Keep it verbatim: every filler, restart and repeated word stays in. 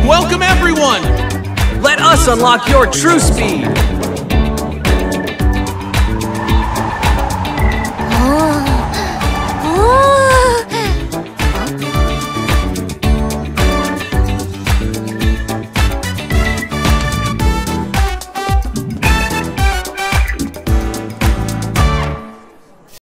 Welcome everyone! Let us unlock your true speed.